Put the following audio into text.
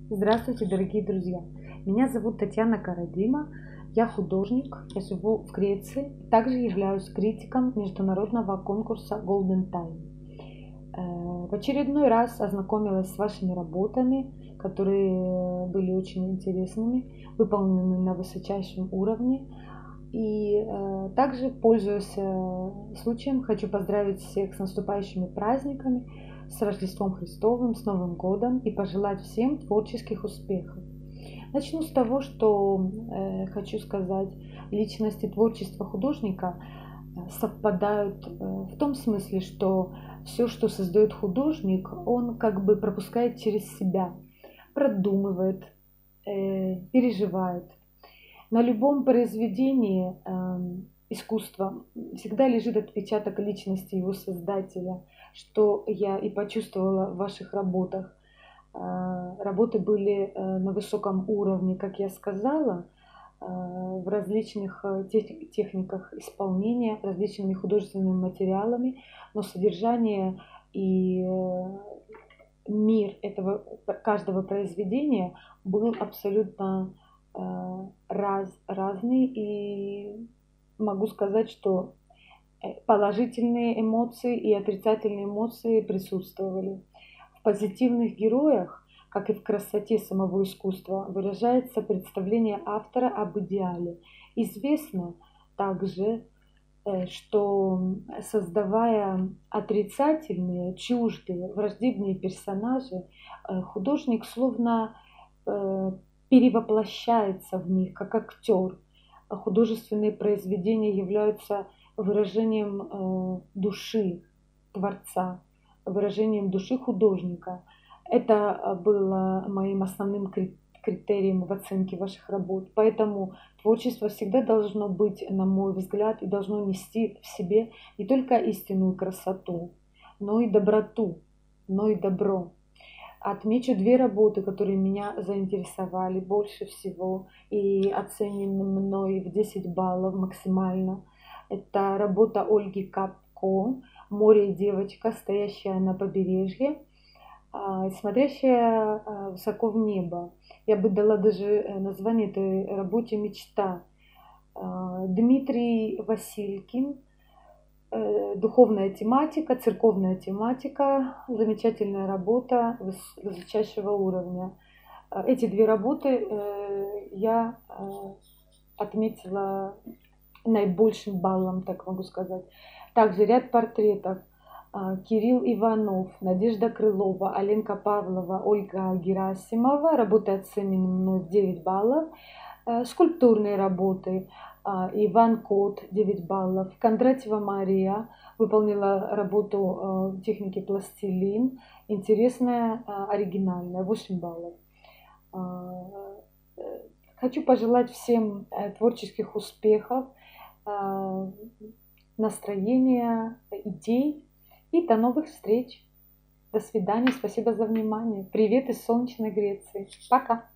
Здравствуйте, дорогие друзья! Меня зовут Татьяна Карадима, я художник, я живу в Греции, также являюсь критиком международного конкурса Golden Time. В очередной раз ознакомилась с вашими работами, которые были очень интересными, выполнены на высочайшем уровне. И также, пользуясь случаем, хочу поздравить всех с наступающими праздниками, с Рождеством Христовым, с Новым годом и пожелать всем творческих успехов. Начну с того, что хочу сказать. Личность и творчество художника совпадают в том смысле, что все, что создает художник, он как бы пропускает через себя, продумывает, переживает. На любом произведении искусства всегда лежит отпечаток личности его создателя, что я и почувствовала в ваших работах. Работы были на высоком уровне, как я сказала, в различных техниках исполнения, различными художественными материалами, но содержание и мир этого каждого произведения был абсолютно разный, и могу сказать, что положительные эмоции и отрицательные эмоции присутствовали. В позитивных героях, как и в красоте самого искусства, выражается представление автора об идеале. Известно также, что создавая отрицательные, чуждые, враждебные персонажи, художник словно перевоплощается в них, как актер. Художественные произведения являются выражением души творца, выражением души художника. Это было моим основным критерием в оценке ваших работ. Поэтому творчество всегда должно быть, на мой взгляд, и должно нести в себе не только истинную красоту, но и доброту, но и добро. Отмечу две работы, которые меня заинтересовали больше всего и оценены мной в 10 баллов максимально. Это работа Ольги Капко «Море и девочка, стоящая на побережье, смотрящая высоко в небо». Я бы дала даже название этой работе «Мечта». Дмитрий Василькин. Духовная тематика, церковная тематика, замечательная работа высочайшего уровня. Эти две работы я отметила наибольшим баллом, так могу сказать. Также ряд портретов. Кирилл Иванов, Надежда Крылова, Аленка Павлова, Ольга Герасимова. Работы оценены мной в 9 баллов. Скульптурные работы. Иван Кот, 9 баллов. Кондратьева Мария выполнила работу в технике пластилин. Интересная, оригинальная, 8 баллов. Хочу пожелать всем творческих успехов, настроения, идей. И до новых встреч. До свидания. Спасибо за внимание. Привет из солнечной Греции. Пока.